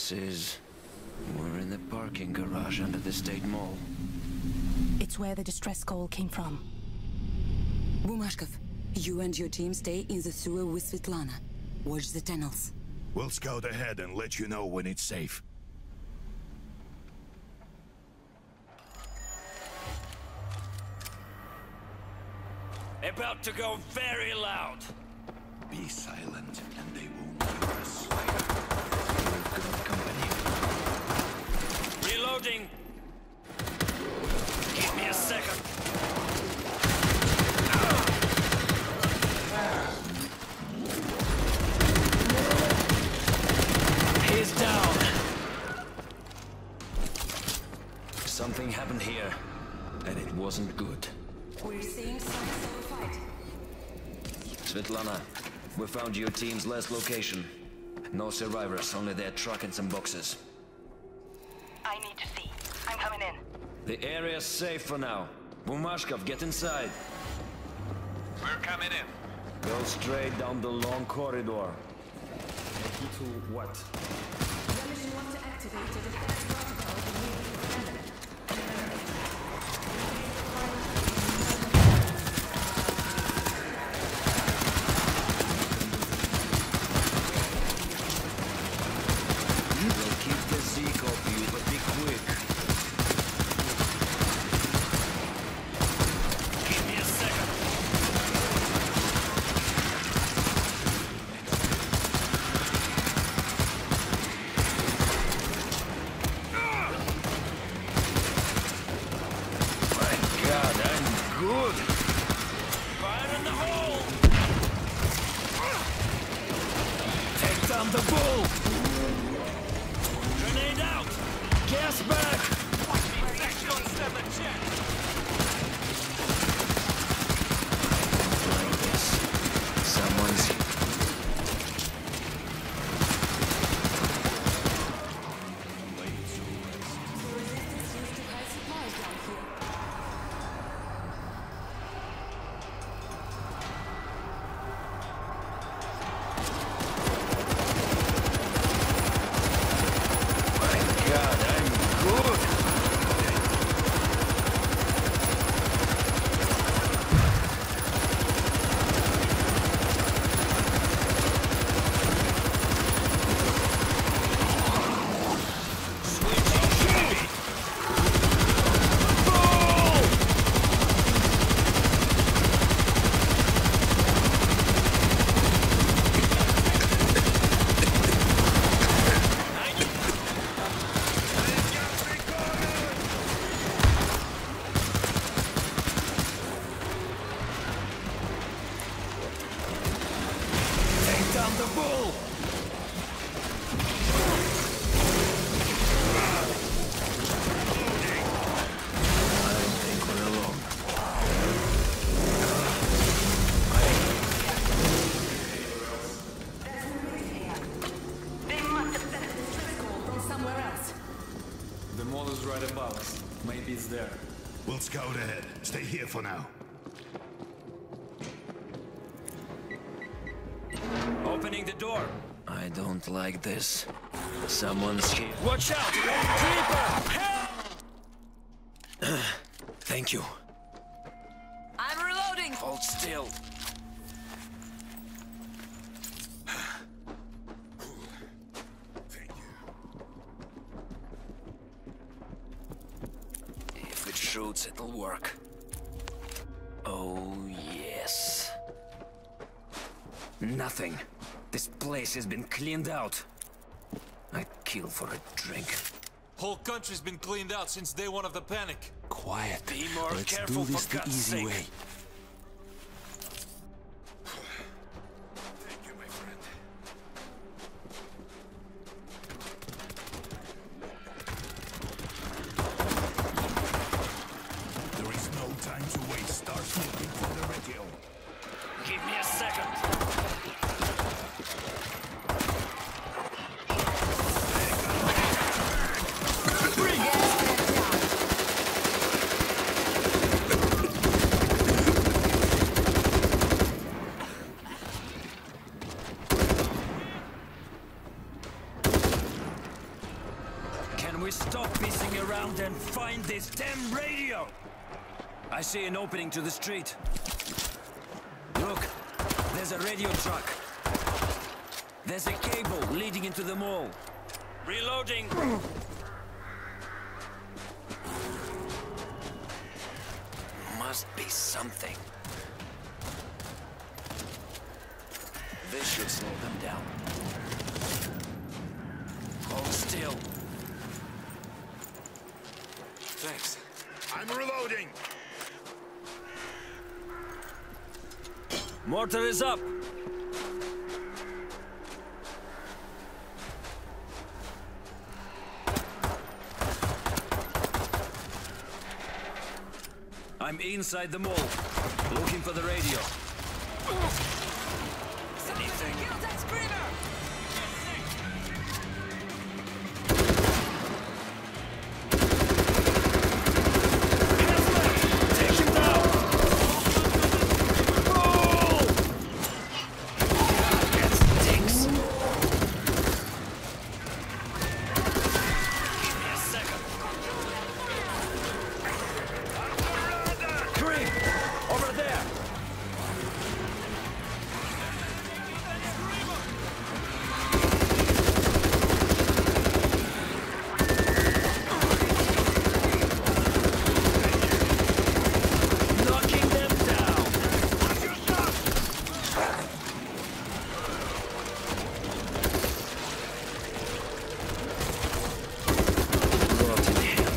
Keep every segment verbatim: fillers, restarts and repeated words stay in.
This is... We're in the parking garage under the State Mall. It's where the distress call came from. Bumashkov, you and your team stay in the sewer with Svetlana. Watch the tunnels. We'll scout ahead and let you know when it's safe. About to go very loud. Be silent, and they won't hear us. We've got company. Reloading. Give me a second. He's down. Something happened here, and it wasn't good. We're seeing signs of a fight. Svetlana, we found your team's last location. No survivors, only their truck and some boxes. I need to see. I'm coming in. The area's safe for now. Bumashkov, get inside. We're coming in. Go straight down the long corridor. Key to what? The mission wants to activate a defense protocol to move to the enemy. We'll keep the Zeke off you, but be quick. Give me a second. My God, I'm good. Fire in the hole. Take down the bull. Grenade out! Gas back! Like this. Someone's... God, I'm good! Take down the bull! I don't think we're alone. They must have sent a distress call from somewhere else. The mall is right above us. Maybe it's there. We'll scout ahead. Stay here for now. Opening the door. I don't like this. Someone's here. Watch out! Creeper! Help! Thank you. I'm reloading! Hold still. If it shoots, it'll work. Oh, yes. Nothing. This place has been cleaned out. I'd kill for a drink. Whole country's been cleaned out since day one of the panic. Quiet. Be more Let's careful, do this for the God's easy sake. way. Thank you, my friend. There is no time to waste. Start moving for the radio. Give me a second. find this damn radio! I see an opening to the street. Look, there's a radio truck. There's a cable leading into the mall. Reloading! Must be something. This should slow them down. Hold still. Thanks. I'm reloading. Mortar is up. I'm inside the mall, looking for the radio. Anything? Kill that screamer! Take him down! Roll! That stinks. Give me a second. Creep! Over there! Knocking them down! Rotten hell.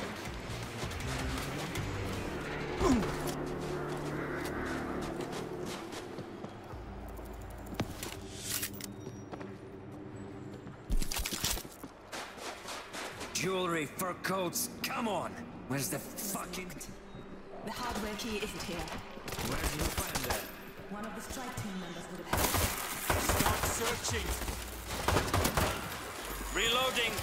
Jewelry, fur coats, come on! Where's the fucking... The hardware key isn't here. Where did you find that? One of the strike team members would have helped. Start searching. Reloading!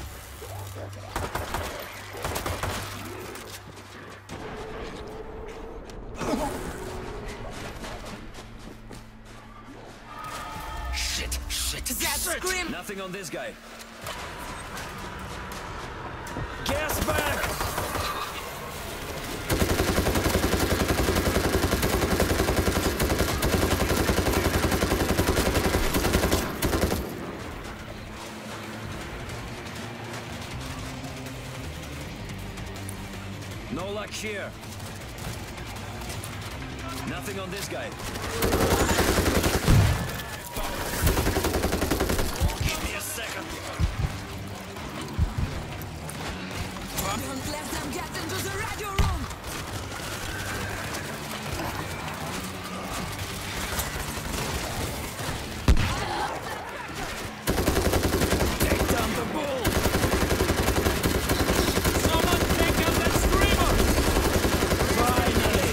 Shit, shit, That scream! Nothing on this guy. Gas back! No luck here. Nothing on this guy. Give me a second. Don't let them get into the radio room! Take down the bull! Someone take out that screamer! Finally!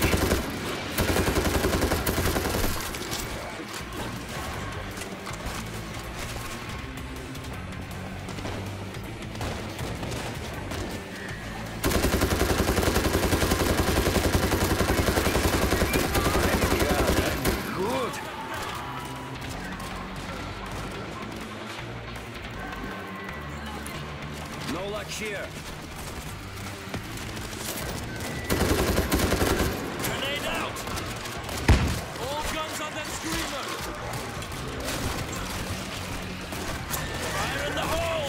Good! No luck here. Grenade out! All guns on that screamer! Fire in the hole!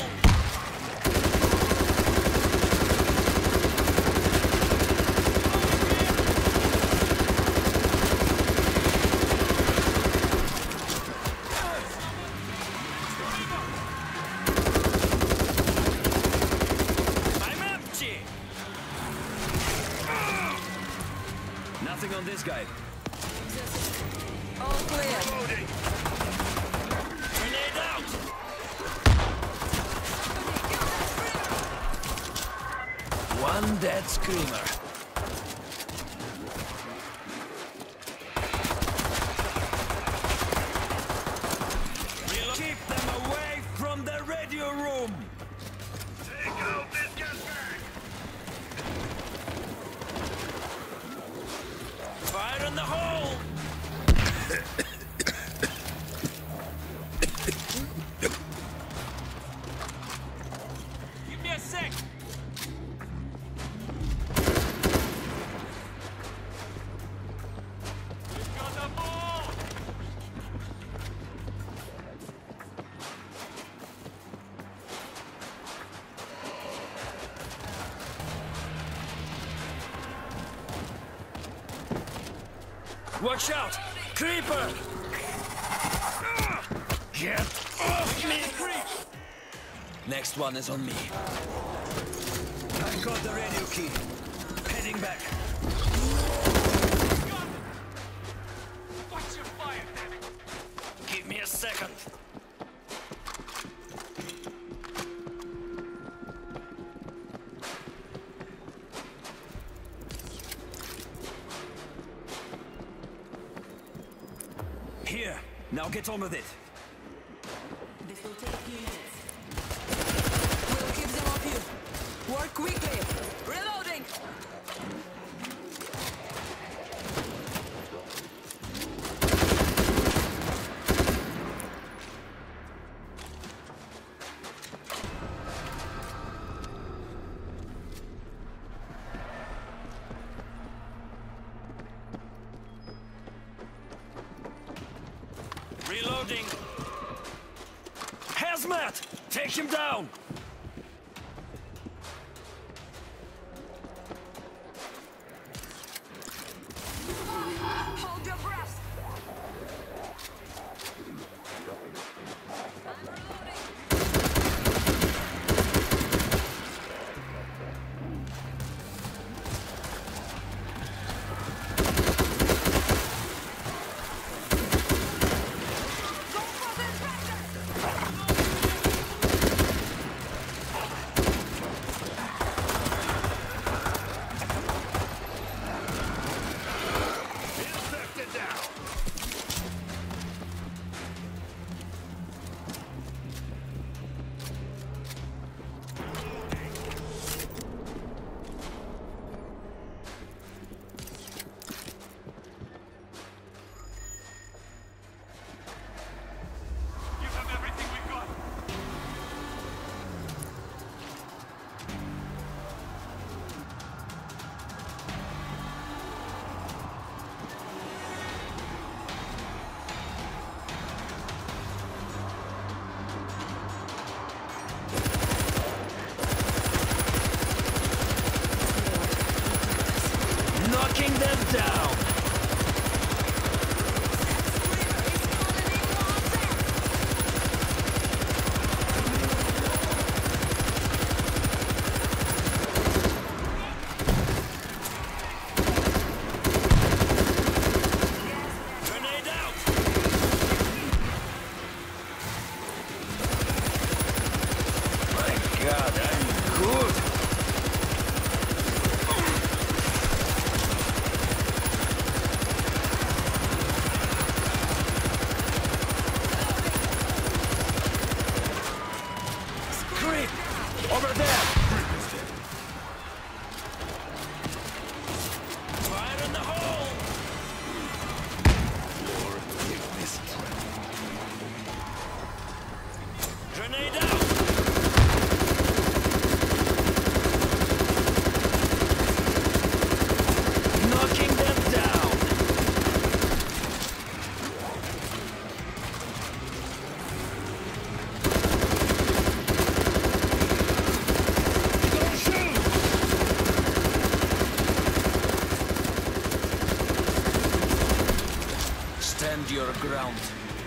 I'm empty! Nothing on this guy. All clear. Reloading. Grenade out! One dead screamer. Keep them away from the radio room! Take out this gas bag. Fire in the hole! Give me a sec! Watch out! Creeper! Get off me! Next one is on me. I got the radio key. Heading back. Watch your fire, damn it! Give me a second. Here. Now get on with it. This will take a few minutes. We'll keep them off you. Work quickly. Reloading. Reloading! Hazmat! Take him down! Hold your breath. You have everything we got. Knocking them down! Grenade out! My God, I'm good! Creep! Over there! Fire in the hole! Grenade out! Knocking them down! Don't shoot! Stand your ground.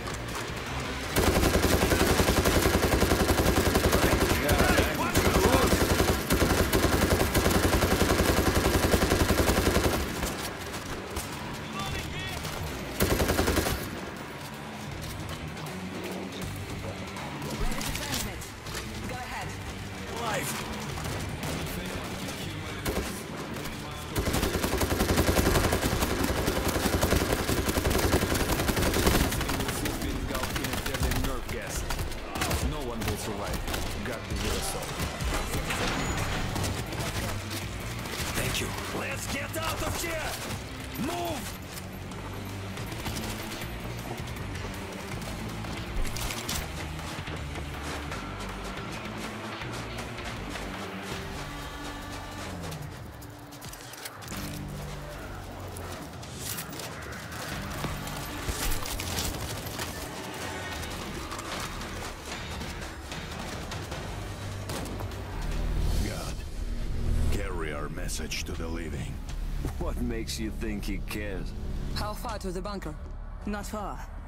My God, I'm good. Ready to transmit. Go ahead. Life. No one will survive. God be with us all. Thank you. Let's get out of here! Move! God, carry our message to the living. What makes you think he cares? How far to the bunker? Not far.